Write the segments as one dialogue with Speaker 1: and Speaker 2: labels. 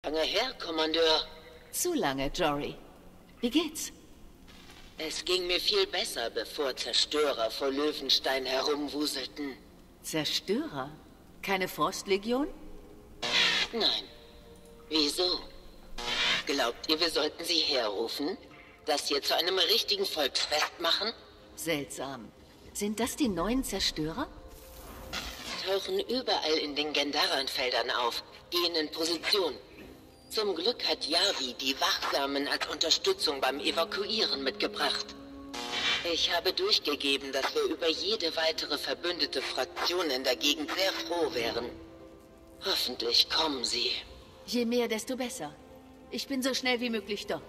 Speaker 1: Lange her, Kommandeur.
Speaker 2: Zu lange, Jory. Wie geht's?
Speaker 1: Es ging mir viel besser, bevor Zerstörer vor Löwenstein herumwuselten.
Speaker 2: Zerstörer? Keine Frostlegion?
Speaker 1: Nein. Wieso? Glaubt ihr, wir sollten sie herrufen? Das hier zu einem richtigen Volksfest machen?
Speaker 2: Seltsam. Sind das die neuen Zerstörer?
Speaker 1: Tauchen überall in den Gendaran-Feldern auf, gehen in Position. Zum Glück hat Yavi die Wachsamen als Unterstützung beim Evakuieren mitgebracht. Ich habe durchgegeben, dass wir über jede weitere verbündete Fraktion in der Gegend sehr froh wären. Hoffentlich kommen sie.
Speaker 2: Je mehr, desto besser. Ich bin so schnell wie möglich dort.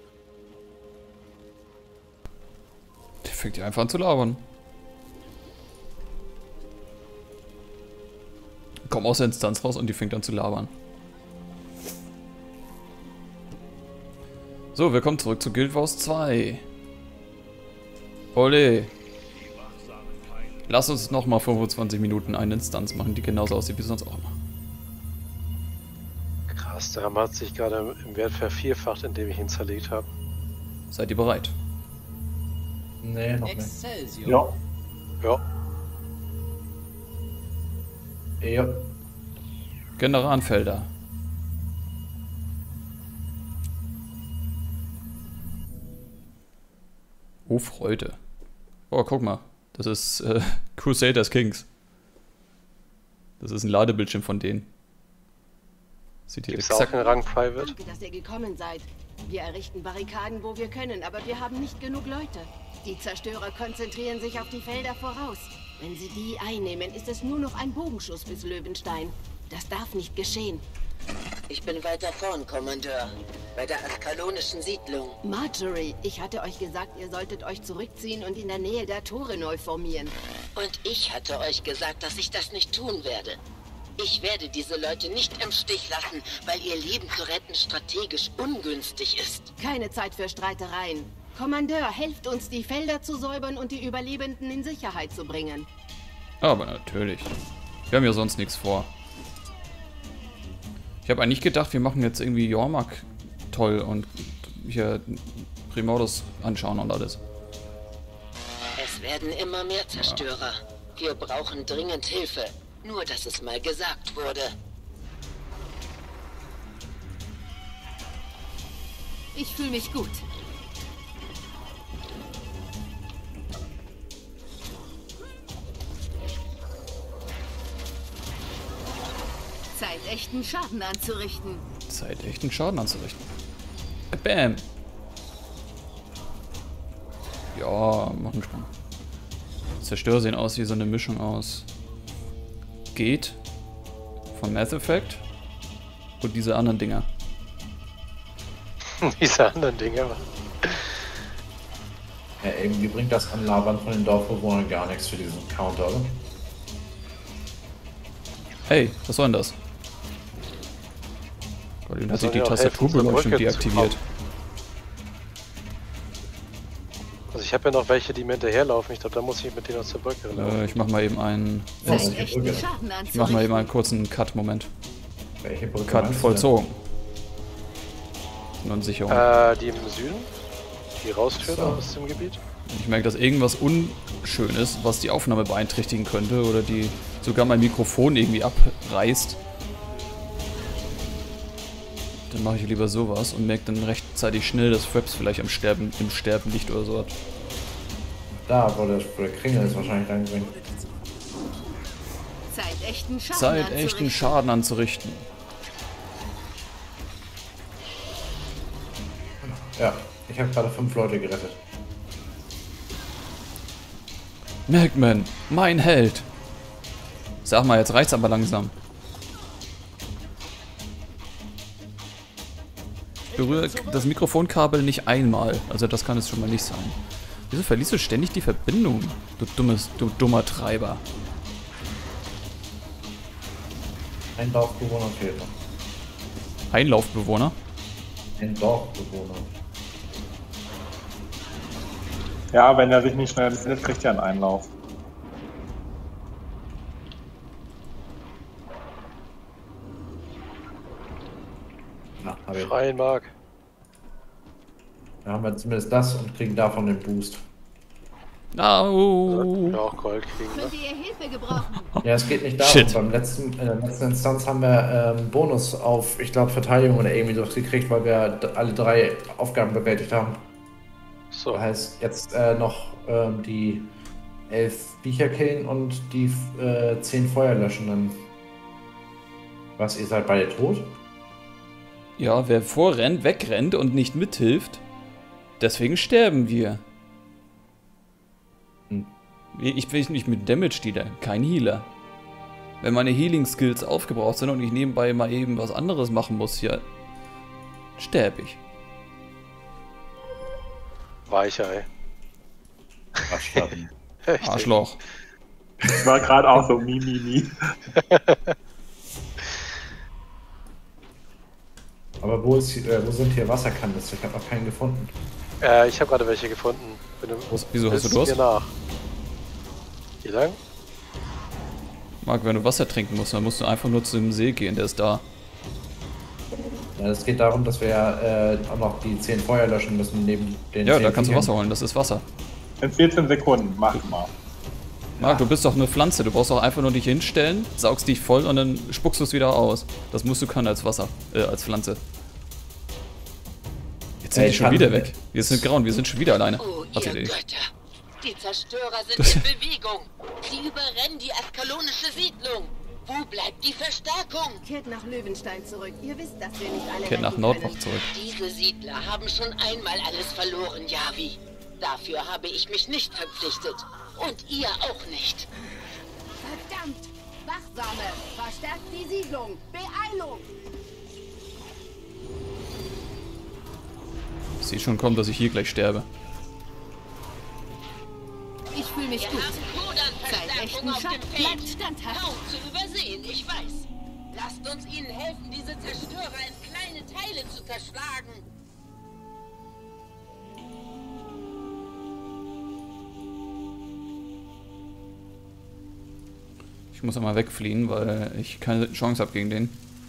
Speaker 3: Der fängt ja einfach an zu labern. Komm aus der Instanz raus und die fängt an zu labern. So, wir kommen zurück zu Guild Wars 2. Ole. Lass uns nochmal 25 Minuten eine Instanz machen, die genauso aussieht wie sonst auch immer.
Speaker 4: Krass, der Hammer hat sich gerade im Wert vervierfacht, indem ich ihn zerlegt habe.
Speaker 3: Seid ihr bereit?
Speaker 5: Nee, noch nicht.
Speaker 6: Excelsior.
Speaker 4: Ja.
Speaker 5: Ja.
Speaker 3: Generalanfelder. Oh, Freude. Oh, guck mal. Das ist Crusaders Kings. Das ist ein Ladebildschirm von denen. Sieht hier
Speaker 4: Gibt's auch einen Rang Private?
Speaker 7: Danke, dass ihr gekommen seid. Wir errichten Barrikaden, wo wir können, aber wir haben nicht genug Leute. Die Zerstörer konzentrieren sich auf die Felder voraus. Wenn sie die einnehmen, ist es nur noch ein Bogenschuss bis Löwenstein. Das darf nicht geschehen.
Speaker 1: Ich bin weiter vorn, Kommandeur. Bei der askalonischen Siedlung.
Speaker 7: Marjorie, ich hatte euch gesagt, ihr solltet euch zurückziehen und in der Nähe der Tore neu formieren.
Speaker 1: Und ich hatte euch gesagt, dass ich das nicht tun werde. Ich werde diese Leute nicht im Stich lassen, weil ihr Leben zu retten strategisch ungünstig ist.
Speaker 7: Keine Zeit für Streitereien. Kommandeur, helft uns, die Felder zu säubern und die Überlebenden in Sicherheit zu bringen.
Speaker 3: Aber natürlich. Wir haben ja sonst nichts vor. Ich habe eigentlich gedacht, wir machen jetzt irgendwie Jormak toll und hier Primordus anschauen und alles.
Speaker 1: Es werden immer mehr Zerstörer. Wir brauchen dringend Hilfe. Nur, dass es mal gesagt wurde.
Speaker 2: Ich fühle mich gut. Zeit, echten Schaden anzurichten.
Speaker 3: Zeit, echten Schaden anzurichten. Bam! Ja, machen schon. Zerstörer sehen aus wie so eine Mischung aus Geht von Mass Effect und diese anderen Dinger.
Speaker 4: Diese anderen Dinge.
Speaker 5: Ja, irgendwie bringt das Anlabern von den Dorfbewohnern gar nichts für diesen Counter, oder?
Speaker 3: Hey, was soll denn das? Gott, hat sich die
Speaker 4: soll ja auch helfen,
Speaker 3: Tastaturbeleuchtung
Speaker 4: zur Brücke zu
Speaker 3: deaktiviert.
Speaker 4: Also ich habe ja noch welche, die mir hinterherlaufen. Ich glaube, da muss ich mit denen aus der Brücke laufen.
Speaker 3: Ich mach mal eben einen.
Speaker 2: Zeit, echten Schaden
Speaker 3: Ich
Speaker 2: anzurichten.
Speaker 3: mach mal eben einen kurzen Cut-Moment.
Speaker 5: Welche Brücke
Speaker 3: Cut
Speaker 5: meinst du
Speaker 3: vollzogen. Und Sicherung.
Speaker 4: Die im Süden? Die rausführt
Speaker 5: So.
Speaker 4: aus dem Gebiet?
Speaker 3: Ich merke, dass irgendwas unschön ist, was die Aufnahme beeinträchtigen könnte oder die sogar mein Mikrofon irgendwie abreißt. Dann mache ich lieber sowas und merke dann rechtzeitig schnell, dass Fraps vielleicht im Sterben liegt oder so.
Speaker 5: denn? Da, wo der Kringel ist wahrscheinlich reinbringt.
Speaker 2: Zeit, echten Schaden
Speaker 3: Zeit,
Speaker 2: anzurichten.
Speaker 3: echten Schaden anzurichten.
Speaker 5: Ja, ich habe gerade 5 Leute gerettet.
Speaker 3: Melkman, mein Held. Sag mal, jetzt reicht's aber langsam. Ich berühre das Mikrofonkabel nicht einmal. Also das kann es schon mal nicht sein. Wieso verlierst du ständig die Verbindung, du dummer Treiber?
Speaker 5: Ein Dorfbewohner fehlt noch.
Speaker 3: Einlaufbewohner?
Speaker 5: Ein Dorfbewohner.
Speaker 6: Ja, wenn er sich nicht schnell meldet, kriegt er einen Einlauf.
Speaker 5: Na, hab ich.
Speaker 4: Freien Mark.
Speaker 5: Dann haben wir zumindest das und kriegen davon den Boost.
Speaker 4: Sollten wir auch Gold kriegen,
Speaker 7: Könnt
Speaker 4: ne?
Speaker 7: ihr Hilfe gebrauchen?
Speaker 5: Ja, es geht nicht darum.
Speaker 3: Shit.
Speaker 5: In der letzten Instanz haben wir Bonus auf, ich glaube, Verteidigung oder irgendwie sowas gekriegt, weil wir alle 3 Aufgaben bewältigt haben.
Speaker 4: So.
Speaker 5: Das heißt, jetzt noch die 11 Viecher killen und die 10 Feuer löschen. Dann. Was, ihr seid beide tot?
Speaker 3: Ja, wer vorrennt, wegrennt und nicht mithilft, deswegen sterben wir.
Speaker 5: Hm.
Speaker 3: Ich bin nicht mit Damage-Dealer, kein Healer. Wenn meine Healing-Skills aufgebraucht sind und ich nebenbei mal eben was anderes machen muss hier, sterbe ich.
Speaker 4: Weichei.
Speaker 5: Waschlappen.
Speaker 4: Echt, ey.
Speaker 3: Arschloch.
Speaker 6: Das war gerade auch so mi.
Speaker 5: Aber wo sind hier Wasserkanister? Ich habe noch keinen gefunden.
Speaker 4: Ich habe gerade welche gefunden. Wenn du
Speaker 3: Wieso hast du
Speaker 4: willst,
Speaker 3: Durst?
Speaker 4: Hier nach. Hier lang?
Speaker 3: Marc, wenn du Wasser trinken musst, dann musst du einfach nur zu dem See gehen, der ist da.
Speaker 5: Ja, es geht darum, dass wir ja auch noch die 10 Feuer löschen müssen neben den
Speaker 3: Ja,
Speaker 5: 10
Speaker 3: da kannst du
Speaker 5: Viechern.
Speaker 3: Wasser holen, das ist Wasser.
Speaker 6: In 14 Sekunden, mach mal.
Speaker 3: Marc, du bist doch eine Pflanze, du brauchst doch einfach nur dich hinstellen, saugst dich voll und dann spuckst du es wieder aus. Das musst du können als Wasser, als Pflanze. Jetzt sind die
Speaker 5: Ich
Speaker 3: schon
Speaker 5: kann-
Speaker 3: wieder weg. Wir sind grauen, wir sind schon wieder alleine.
Speaker 1: Oh,
Speaker 3: Hat
Speaker 1: ihr
Speaker 3: sie
Speaker 1: Götter. Die Zerstörer sind in Bewegung. Sie überrennen die askalonische Siedlung. Wo bleibt die Verstärkung?
Speaker 7: Kehrt nach Löwenstein zurück. Ihr wisst, dass wir nicht alle
Speaker 3: Kehrt nach
Speaker 7: retten
Speaker 3: Nordbach
Speaker 7: können.
Speaker 3: zurück.
Speaker 1: Diese Siedler haben schon einmal alles verloren, Yavi. Dafür habe ich mich nicht verpflichtet. Und ihr auch nicht.
Speaker 7: Verdammt! Wachsame! Verstärkt die Siedlung! Beeilung!
Speaker 3: Ich sehe schon kommen, dass ich hier gleich sterbe.
Speaker 7: Ich fühle mich
Speaker 1: Wir
Speaker 7: gut.
Speaker 1: haben
Speaker 7: Seid echten
Speaker 1: Kodan-Verstärkung auf
Speaker 7: Schock.
Speaker 1: dem
Speaker 7: Bleibt
Speaker 1: Feld.
Speaker 7: standhaft.
Speaker 1: Kaum zu übersehen, ich weiß. Lasst uns ihnen helfen, diese Zerstörer in kleine Teile zu zerschlagen.
Speaker 3: Ich muss einmal wegfliehen, weil ich keine Chance habe gegen den.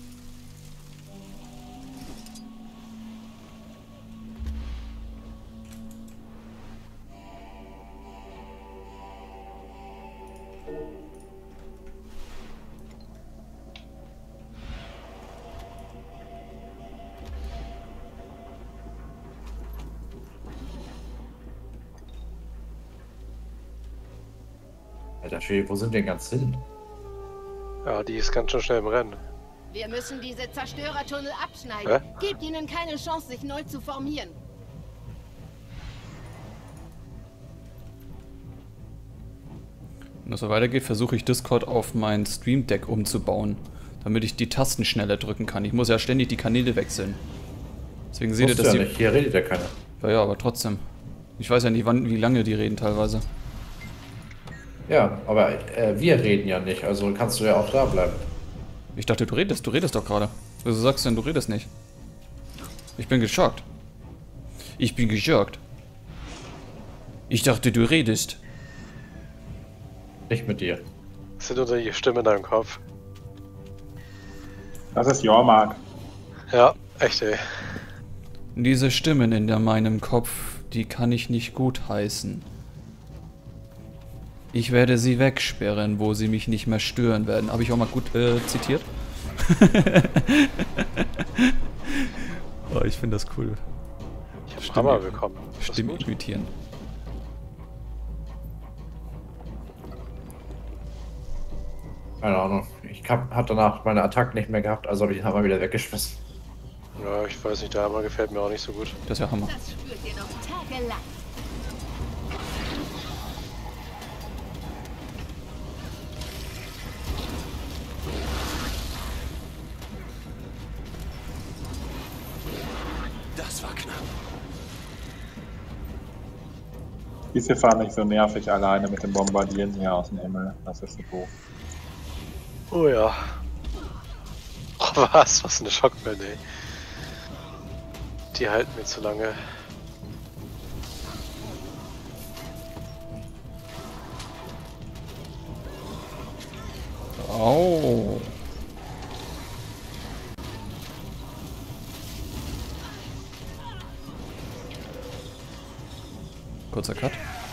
Speaker 5: Alter Schwede, wo sind wir denn ganz hin?
Speaker 4: Ja, die ist ganz schön schnell im Rennen.
Speaker 7: Wir müssen diese Zerstörertunnel abschneiden.
Speaker 4: Hä?
Speaker 7: Gebt ihnen keine Chance, sich neu zu formieren.
Speaker 3: Wenn das so weitergeht, versuche ich Discord auf mein Stream Deck umzubauen, damit ich die Tasten schneller drücken kann. Ich muss ja ständig die Kanäle wechseln. Deswegen seht ihr,
Speaker 5: Musst du
Speaker 3: dass
Speaker 5: ja
Speaker 3: die...
Speaker 5: nicht. Hier redet ja keiner.
Speaker 3: Ja, aber trotzdem. Ich weiß ja nicht, wann, wie lange die reden teilweise.
Speaker 5: Ja, aber wir reden ja nicht, also kannst du ja auch da bleiben.
Speaker 3: Ich dachte, du redest doch gerade. Wieso sagst du denn, du redest nicht? Ich bin geschockt. Ich bin geschockt. Ich dachte, du redest.
Speaker 5: Nicht mit dir.
Speaker 4: Das sind nur die Stimmen in deinem Kopf.
Speaker 6: Das ist Jormark.
Speaker 4: Ja, echt ey.
Speaker 3: Diese Stimmen in meinem Kopf, die kann ich nicht gutheißen. Ich werde sie wegsperren, wo sie mich nicht mehr stören werden. Habe ich auch mal gut zitiert? Oh, ich finde das cool.
Speaker 4: Ich hab
Speaker 3: Stimmen-
Speaker 4: Hammer bekommen. Das ist
Speaker 3: Stimmen
Speaker 4: gut.
Speaker 3: imitieren.
Speaker 5: Keine Ahnung. Ich hab danach meine Attacken nicht mehr gehabt, also habe ich den Hammer wieder weggeschmissen.
Speaker 4: Ja, ich weiß nicht, der Hammer gefällt mir auch nicht so gut.
Speaker 3: Das ist ja Hammer.
Speaker 7: Das spürt ihr noch tagelang.
Speaker 8: Das war knapp.
Speaker 6: Die ist fahren nicht so nervig alleine mit dem Bombardieren hier aus dem Himmel. Das ist so doof.
Speaker 4: Oh ja. Oh, was eine Schockwelle, ey. Die halten mir zu lange.
Speaker 3: Au. Kurzer Cut.